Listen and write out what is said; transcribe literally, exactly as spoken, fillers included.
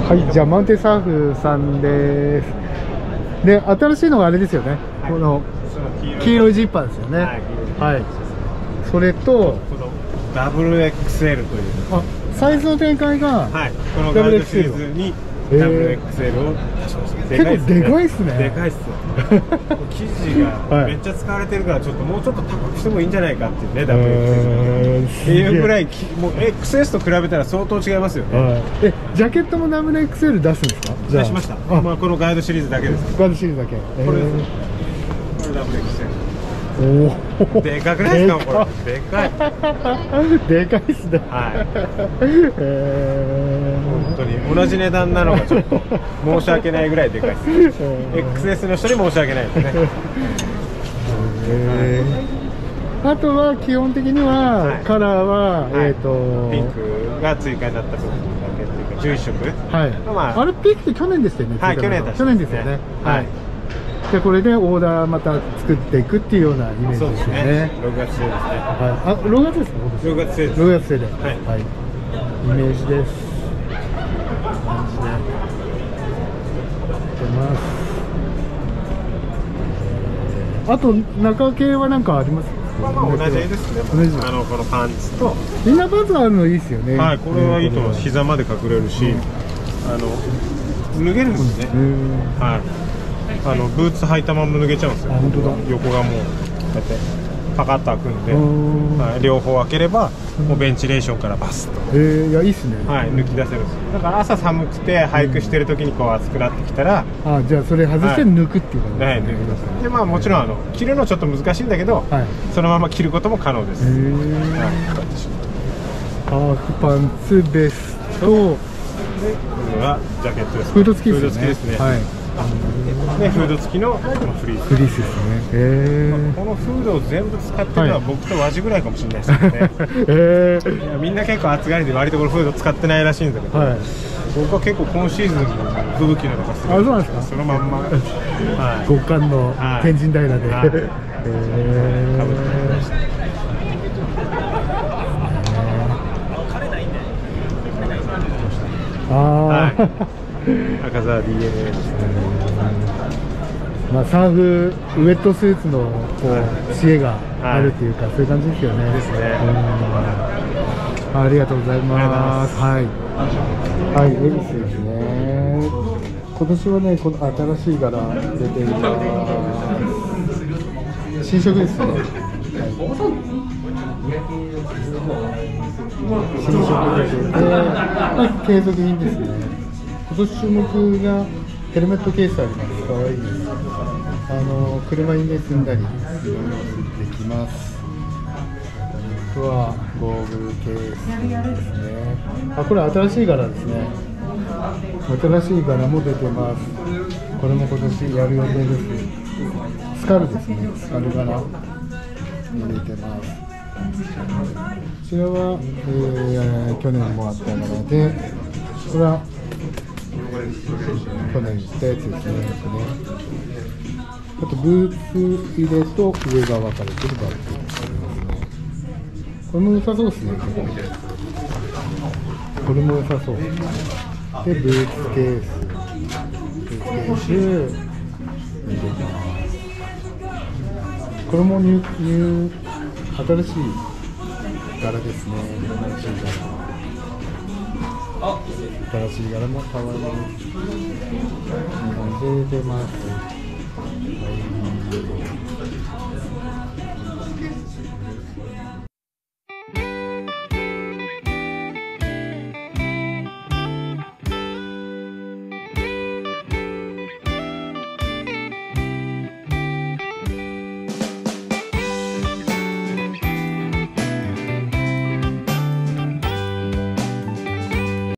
はい、じゃあマウンテンサーフさんです。で、新しいのがあれですよね、はい、この黄色いジッパーですよね。はい、はい、それとこの ダブルエックスエル という、 あ、サイズの展開が、 はい、このガイドシリーズに ダブルエックスエル を足しました。 結構でかいっすね。 でかいっすよ。生地がめっちゃ使われてるから、ちょっともうちょっと高くしてもいいんじゃないかっていうね、ダブルエックスエル っていうぐらい、もう エックスエス と比べたら相当違いますよね。はい、 え、ジャケットも ダブルエックスエル 出すんですか？ 出しました。あ、まあこのガイドシリーズだけです。 ガイドシリーズだけ。えー、 これです。これ ダブルエックスエル。おお、でかくないですか？これでかい。 でかいっすね。 はい。えー、本当に同じ値段なのがちょっと申し訳ないぐらいでかいです。エックスエス の人に申し訳ないですね。 えー、あとは基本的には、はい、カラーは、はい、えっ、ー、とピンクが追加になった部分だけっていうかじゅういっしょく。はい。 まあ、あれピンクって去年でしたよね。 はい、去年だ。 去年ですよね。はい。でこれでオーダーまた作っていくっていうようなイメージですよね。 ろくがつ製ですね。 はい。あ、ろくがつですか？ ろくがつ製です。 ろくがつ製で。はい。イメージです。感じで。出ます。あと中系は何かあります？ まあまあ同じですね。同じ。あのこのパンツとインナーパンツあるのいいですよね。 はい。これはいいと思います。膝まで隠れるし、あの脱げるんですね。はい。あのブーツ履いたまま脱げちゃうんですよ。本当だ。横がもうこうやってパカッと開くんで、はい、両方開ければもうベンチレーションからバスッと、 えー、いやいいっすね。 はい、抜き出せるんですよ。だから朝寒くて俳句してる時にこう暑くなってきたら、 うん、あ、じゃあそれ外して抜くっていうことですね。はい、抜き出せる。 でまあもちろんあの着るのちょっと難しいんだけど、はい、そのまま着ることも可能です。えー、はい、 ハーフパンツベストで、これはジャケットです。 フード付きですね。 フード付きですね。はい。でフード付きのフリース。 フリースですね。へー、 このフードを全部使ってるのは僕と和じぐらいかもしれないですけどね。えー、いやみんな結構暑がりで割とこのフード使ってないらしいんだけど、はい、僕は結構今シーズン吹雪の中すごい。あ、そうなんですか。そのまんま、はい、 極寒の天神平で、はい、えー、かぶってました。ああ、赤澤 ディーエヌエー ですね。 まあサーフウェットスーツのこう知恵があるっていうか、そういう感じですよね。 ですね。 ありがとうございます。はい。はい、エビスですね。今年はね、この新しい柄出ています。新色ですね。はい、新色出てて、まあ、継続品ですね。今年注目がヘルメットケースあります。可愛いです。あの車にね積んだりできます。あとはゴーグルケースですね。あ、これ新しい柄ですね。新しい柄も出てます。これも今年やる予定です。スカルですね。スカル柄入れてます。こちらは、えー、去年もあった柄で、これは去年言ったやつですね。あとブーツ入れと上が分かれてるバルトですね。これも良さそうですね。これも良さそう。でブーツケース、ブーツケース入れます。これもニュー、ニュー新しい柄ですね。新しい柄。新しい柄も可愛いです。出てます。はい。